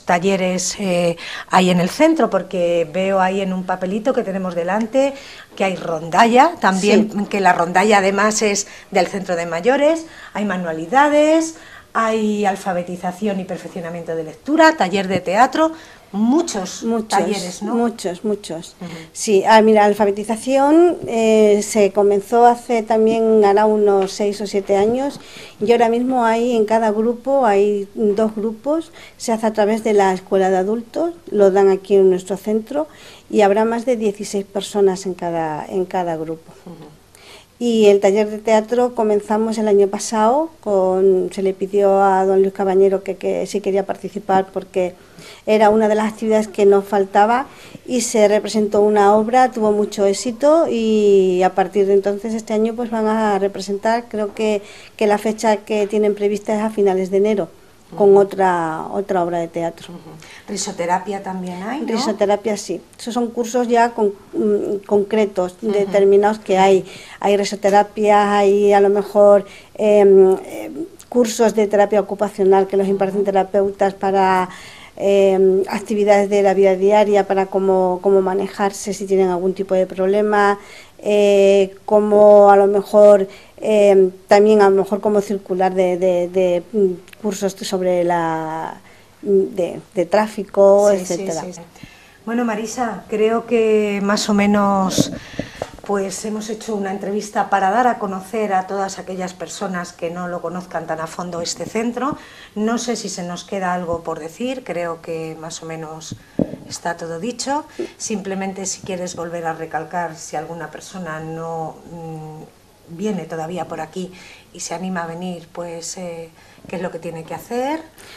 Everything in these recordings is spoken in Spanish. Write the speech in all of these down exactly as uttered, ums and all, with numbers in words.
talleres eh, hay en el centro? Porque veo ahí en un papelito que tenemos delante que hay rondalla, también sí. Que la rondalla además es del centro de mayores, hay manualidades, hay alfabetización y perfeccionamiento de lectura, taller de teatro, muchos, muchos talleres, ¿no? Muchos, muchos. Uh-huh. Sí, ah, mira, alfabetización eh, se comenzó hace también, hará unos seis o siete años, y ahora mismo hay en cada grupo, hay dos grupos, se hace a través de la escuela de adultos, lo dan aquí en nuestro centro, y habrá más de dieciséis personas en cada, en cada grupo. Uh-huh. Y el taller de teatro comenzamos el año pasado, con, se le pidió a don Luis Cabañero que, que sí quería participar porque era una de las actividades que nos faltaba, y se representó una obra, tuvo mucho éxito, y a partir de entonces este año pues van a representar, creo que, que la fecha que tienen prevista es a finales de enero, con otra otra obra de teatro. Uh-huh. ¿Risoterapia también hay, no? Risoterapia sí, esos son cursos ya con, um, concretos, uh-huh. determinados que hay. Hay risoterapia, hay a lo mejor eh, eh, cursos de terapia ocupacional que los imparten terapeutas para eh, actividades de la vida diaria, para cómo, cómo manejarse si tienen algún tipo de problema, eh, cómo a lo mejor eh, también a lo mejor cómo circular de, de, de cursos sobre la de, de tráfico, sí, etcétera. Sí, sí, sí. Bueno, Marisa, creo que más o menos pues hemos hecho una entrevista para dar a conocer a todas aquellas personas que no lo conozcan tan a fondo este centro. No sé si se nos queda algo por decir, creo que más o menos está todo dicho. Simplemente si quieres volver a recalcar, si alguna persona no mmm, viene todavía por aquí y se anima a venir, pues eh, ¿qué es lo que tiene que hacer?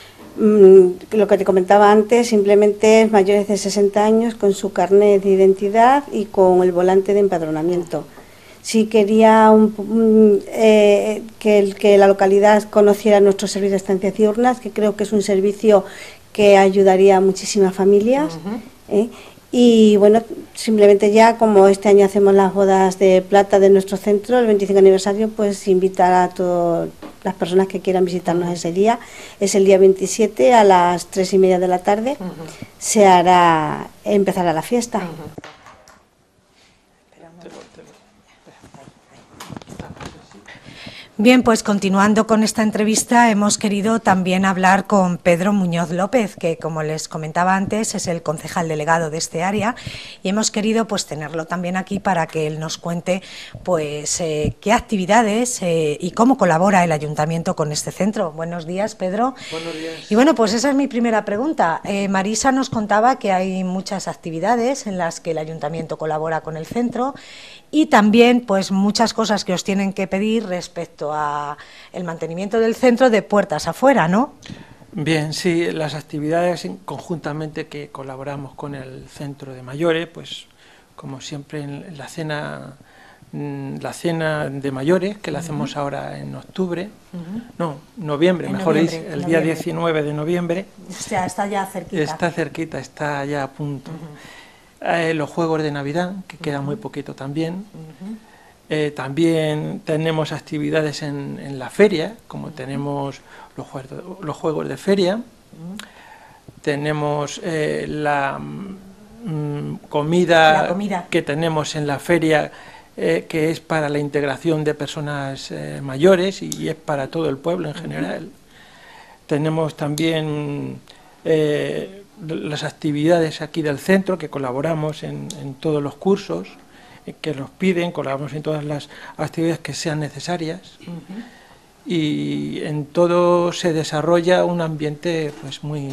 Mm, lo que te comentaba antes, simplemente es mayores de sesenta años con su carnet de identidad y con el volante de empadronamiento. Si quería un, un, eh, que, el, que la localidad conociera nuestro servicio de estancias diurnas, que creo que es un servicio que ayudaría a muchísimas familias, uh-huh. ¿eh? Y bueno, simplemente ya como este año hacemos las bodas de plata de nuestro centro, el veinticinco aniversario, pues invitar a todas las personas que quieran visitarnos ese día. Es el día veintisiete a las tres y media de la tarde, uh-huh. se hará, empezará la fiesta. Uh-huh. Bien, pues continuando con esta entrevista hemos querido también hablar con Pedro Muñoz López, que como les comentaba antes es el concejal delegado de este área, y hemos querido pues tenerlo también aquí para que él nos cuente pues eh, qué actividades eh, y cómo colabora el ayuntamiento con este centro. Buenos días, Pedro. Buenos días. Y bueno, pues esa es mi primera pregunta. Eh, Marisa nos contaba que hay muchas actividades en las que el ayuntamiento colabora con el centro, y también pues muchas cosas que os tienen que pedir respecto a el mantenimiento del centro de puertas afuera, ¿no? Bien, sí, las actividades conjuntamente que colaboramos con el centro de mayores, pues como siempre en la cena la cena de mayores, que la hacemos uh-huh. ahora en octubre, uh-huh. no, noviembre, en mejor dicho, el día diecinueve de noviembre. O sea, está ya cerquita. Está cerquita, está ya a punto. Uh-huh. Eh, los juegos de Navidad, que queda uh-huh. muy poquito también. Uh-huh. Eh, también tenemos actividades en, en la feria, como uh-huh. tenemos los, juegos, los juegos de feria. Uh-huh. Tenemos eh, la, mm, comida la comida que tenemos en la feria, eh, que es para la integración de personas eh, mayores y es para todo el pueblo en general. Uh-huh. Tenemos también eh, las actividades aquí del centro, que colaboramos en, en todos los cursos que nos piden, colaboramos en todas las actividades que sean necesarias. Uh-huh. Y en todo se desarrolla un ambiente pues muy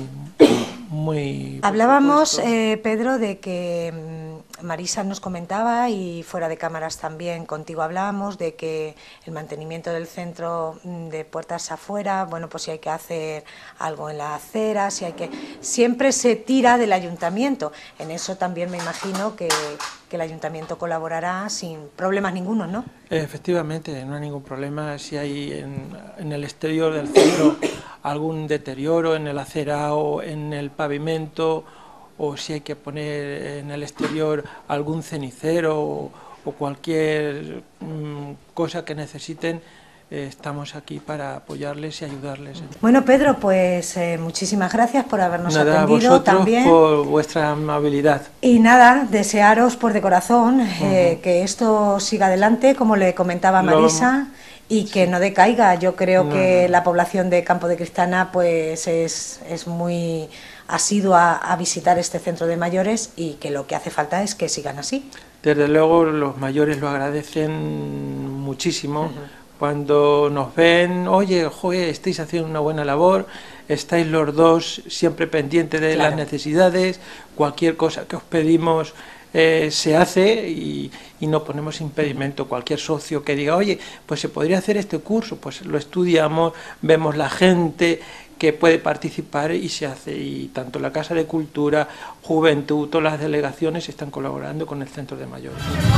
muy hablábamos eh, Pedro, de que mmm, Marisa nos comentaba, y fuera de cámaras también contigo hablábamos de que el mantenimiento del centro de puertas afuera, bueno, pues si hay que hacer algo en la acera, si hay que siempre se tira del ayuntamiento. En eso también me imagino que, que el ayuntamiento colaborará sin problemas ninguno, ¿no? Efectivamente, no hay ningún problema. Si hay en, en el exterior del centro algún deterioro en el acerado, en el pavimento, o si hay que poner en el exterior algún cenicero o, o cualquier mmm, cosa que necesiten, eh, estamos aquí para apoyarles y ayudarles. Bueno, Pedro, pues eh, muchísimas gracias por habernos nada, atendido vosotros también. por vuestra amabilidad. Y nada, desearos pues de corazón eh, uh-huh. que esto siga adelante, como le comentaba Marisa, Lo... y que sí. no decaiga. Yo creo no, que no. la población de Campo de Cristana pues es, es muy asidua a visitar este centro de mayores y que lo que hace falta es que sigan así. Desde luego los mayores lo agradecen muchísimo. Uh-huh. Cuando nos ven, oye, joder, estáis haciendo una buena labor, estáis los dos siempre pendientes de claro. las necesidades, cualquier cosa que os pedimos eh, se hace y, y no ponemos impedimento. Cualquier socio que diga, oye, pues se podría hacer este curso, pues lo estudiamos, vemos la gente que puede participar y se hace. Y tanto la Casa de Cultura, Juventud, todas las delegaciones están colaborando con el Centro de Mayores.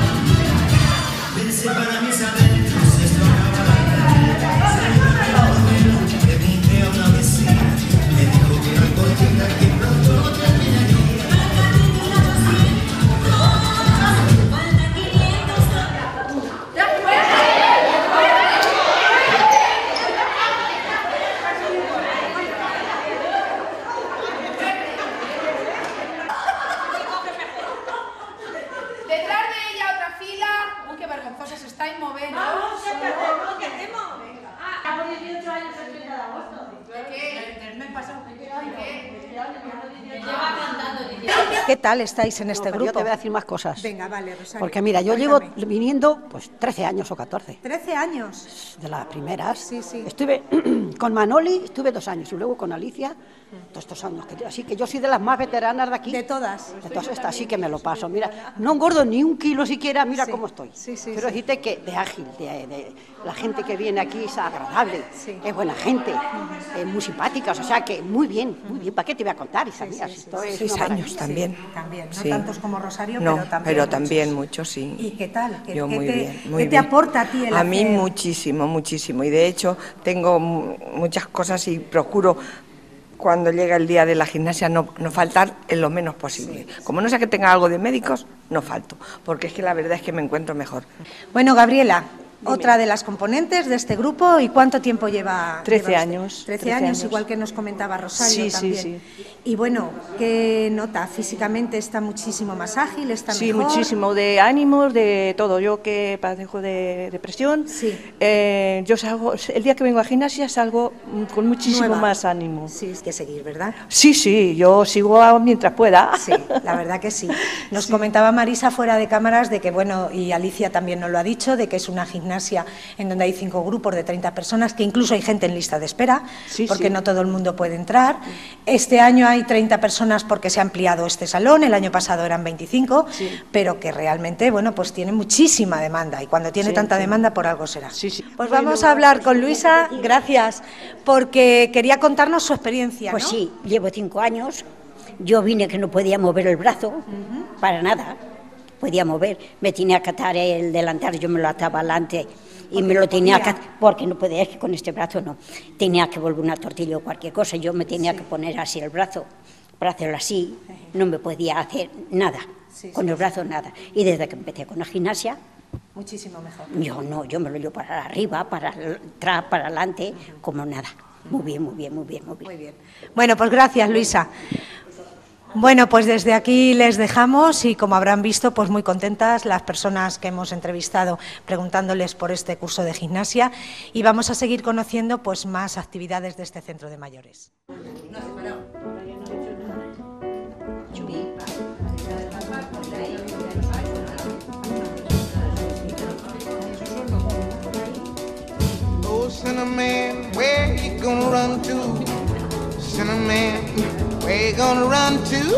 ¿Qué tal estáis en este no, grupo? Yo te voy a decir más cosas. Venga, vale, Rosario. Porque mira, yo Cuéntame. llevo viniendo pues trece años o catorce. ¿trece años? De las primeras. Sí, sí. Estuve con Manoli, estuve dos años y luego con Alicia, todos estos años. Que, así que yo soy de las más veteranas de aquí. De todas. De todas estas, así que me lo paso. Mira, no engordo ni un kilo siquiera, mira sí. cómo estoy. Sí, sí, Pero sí. decirte que de ágil, de, de, la gente que viene aquí es agradable, sí. es buena gente, uh-huh. es muy simpática, o sea que muy bien, muy bien. ¿Para qué te voy a contar, hija mía? Sí, sí, Esto sí, es Seis años también. Sí, también, no sí. tantos como Rosario, no, pero también pero muchos. también muchos, sí. ¿Y qué tal? ¿Qué, Yo qué muy te, bien, muy ¿qué te bien. aporta a ti el A hacer? mí muchísimo, muchísimo. Y de hecho tengo muchas cosas y procuro cuando llega el día de la gimnasia no, no faltar en lo menos posible. Sí, Como no sea que tenga algo de médicos, no falto, porque es que la verdad es que me encuentro mejor. Bueno, Gabriela, Dime. otra de las componentes de este grupo, ¿y cuánto tiempo lleva? Trece lleva años. Trece años, igual que nos comentaba Rosario sí, también. Sí, sí. Y bueno, ¿qué nota? ¿Físicamente está muchísimo más ágil, está sí, mejor? Sí, muchísimo, de ánimos, de todo. Yo que padezco de depresión, sí. eh, yo salgo, el día que vengo a gimnasia salgo con muchísimo Nueva. más ánimo. Sí, es que seguir, ¿verdad? Sí, sí, yo sigo mientras pueda. Sí, la verdad que sí. Nos sí. comentaba Marisa fuera de cámaras de que, bueno, y Alicia también nos lo ha dicho, de que es una gimnasia en donde hay cinco grupos de treinta personas, que incluso hay gente en lista de espera, sí, porque sí. no todo el mundo puede entrar. Este año hay treinta personas porque se ha ampliado este salón, el año pasado eran veinticinco, sí. pero que realmente, bueno, pues tiene muchísima demanda, y cuando tiene sí, tanta sí. demanda por algo será. Sí, sí. Pues bueno, vamos a hablar con Luisa, gracias, porque quería contarnos su experiencia, Pues ¿no? sí, llevo cinco años, yo vine que no podía mover el brazo, uh-huh. para nada, podía mover, me tenía que atar el delantal, yo me lo ataba adelante y me lo tenía que, porque no podía, es que con este brazo no, tenía que volver una tortilla o cualquier cosa, yo me tenía sí. que poner así el brazo, para hacerlo así, no me podía hacer nada, sí, con sí, el brazo sí. nada, y desde que empecé con la gimnasia, muchísimo mejor. Yo no, yo me lo llevo para arriba, para atrás, para adelante, uh-huh. como nada, muy bien, muy bien, muy bien, muy bien. Muy bien. Bueno, pues gracias, Luisa. Bueno, pues desde aquí les dejamos y como habrán visto, pues muy contentas las personas que hemos entrevistado preguntándoles por este curso de gimnasia y vamos a seguir conociendo pues más actividades de este centro de mayores. Oh, Cinnamon, where you gonna run to? Cinnamon, where you gonna run to?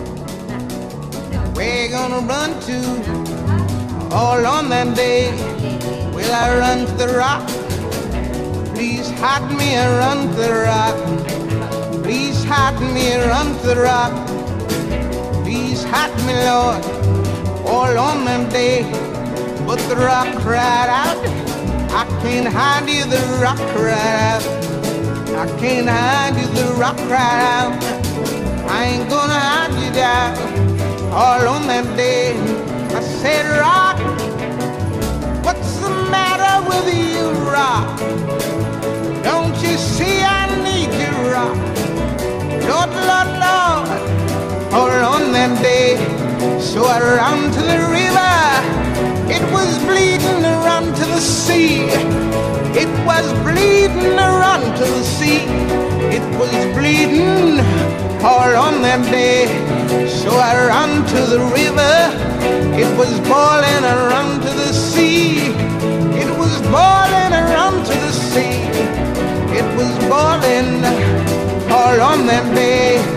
Where you gonna run to? All on that day, will I run to the rock? Please hide me and run to the rock. Please hide me and run to the rock. Please hide me, Lord, all on that day. But the rock cried out, I can't hide you, the rock cried out. I can't hide you, the rock cried out. I ain't gonna hide you down. All on that day, I said, rock, what's the matter with you, rock? rock. Don't you see I need you, rock? Lord, Lord, Lord, all on that day. So I ran to the river, it was bleeding to run to the sea. It was bleeding to run to the sea. It was bleeding all on that day. So I ran to the river, it was boiling, I ran to the sea. It was boiling, I ran to the sea. It was boiling all on that day.